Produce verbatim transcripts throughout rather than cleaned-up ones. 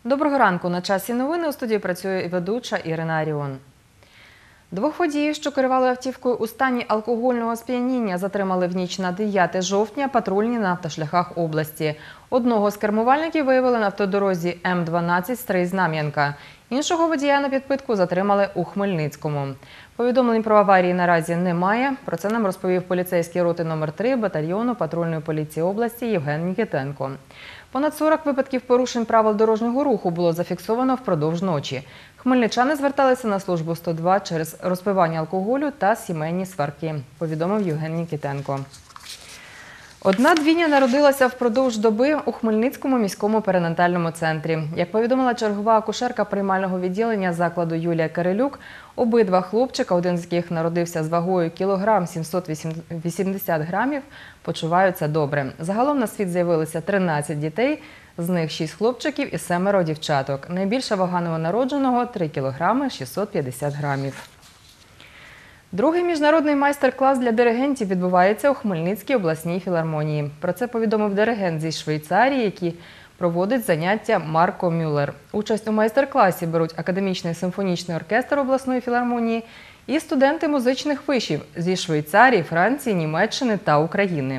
Доброго ранку. На часі новини. У студії працює ведуча Ірина Аріон. Двох водіїв, що керували автівкою у стані алкогольного сп'яніння, затримали в ніч на дев'яте жовтня патрульні на автошляхах області. Одного з кермувальників виявили на автодорозі М дванадцять Стрий-Знам'янка. Іншого водія на підпитку затримали у Хмельницькому. Повідомлень про аварії наразі немає. Про це нам розповів поліцейський роти номер три батальйону патрульної поліції області Євген Нікітенко. Понад сорок випадків порушень правил дорожнього руху було зафіксовано впродовж ночі. Хмельничани зверталися на службу сто два через розпивання алкоголю та сімейні сварки, повідомив Євген Нікітенко. Одна двійня народилася впродовж доби у Хмельницькому міському перинатальному центрі. Як повідомила чергова акушерка приймального відділення закладу Юлія Кирилюк, обидва хлопчика, один з яких народився з вагою кілограм сімсот вісімдесят грамів, почуваються добре. Загалом на світ з'явилися тринадцять дітей, з них шість хлопчиків і семеро дівчаток. Найбільша вага новонародженого – три кілограми шістсот п'ятдесят грамів. Другий міжнародний майстер-клас для диригентів відбувається у Хмельницькій обласній філармонії. Про це повідомив диригент зі Швейцарії, який проводить заняття Марко Мюллер. Участь у майстер-класі беруть Академічний симфонічний оркестр обласної філармонії і студенти музичних вишів зі Швейцарії, Франції, Німеччини та України.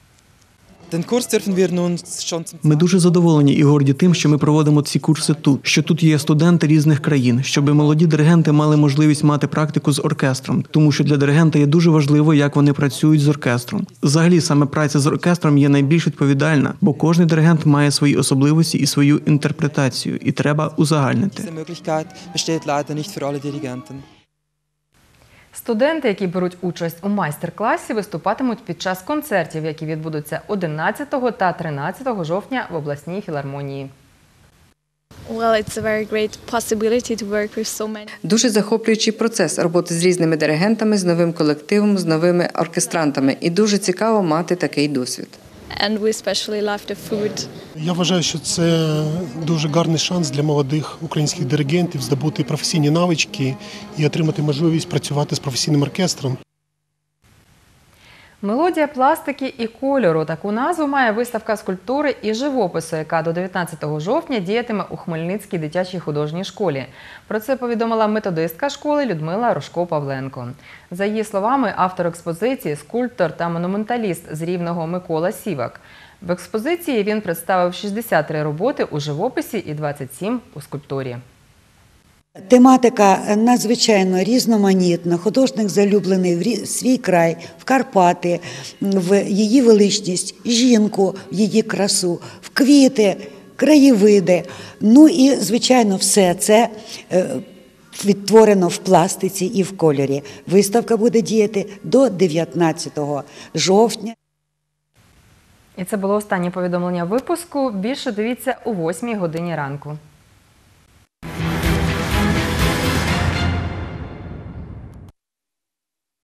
Ми дуже задоволені і горді тим, що ми проводимо ці курси тут, що тут є студенти різних країн, щоб молоді диригенти мали можливість мати практику з оркестром, тому що для диригента є дуже важливо, як вони працюють з оркестром. Взагалі, саме праця з оркестром є найбільш відповідальна, бо кожен диригент має свої особливості і свою інтерпретацію, і треба узагальнити. Студенти, які беруть участь у майстер-класі, виступатимуть під час концертів, які відбудуться одинадцятого та тринадцятого жовтня в обласній філармонії. Дуже захоплюючий процес роботи з різними диригентами, з новим колективом, з новими оркестрантами. І дуже цікаво мати такий досвід. Я вважаю, що це дуже гарний шанс для молодих українських диригентів здобути професійні навички і отримати можливість працювати з професійним оркестром. «Мелодія пластики і кольору» – таку назву має виставка скульптури і живопису, яка до дев'ятнадцятого жовтня діятиме у Хмельницькій дитячій художній школі. Про це повідомила методистка школи Людмила Рожко-Павленко. За її словами, автор експозиції – скульптор та монументаліст з Рівного Микола Сівак. В експозиції він представив шістдесят три роботи у живописі і двадцять сім у скульптурі. Тематика надзвичайно різноманітна. Художник залюблений в свій край, в Карпати, в її величність, жінку, в її красу, в квіти, краєвиди. Ну і, звичайно, все це відтворено в пластиці і в кольорі. Виставка буде діяти до дев'ятнадцятого жовтня. І це було останнє повідомлення випуску. Більше дивіться о восьмій годині ранку.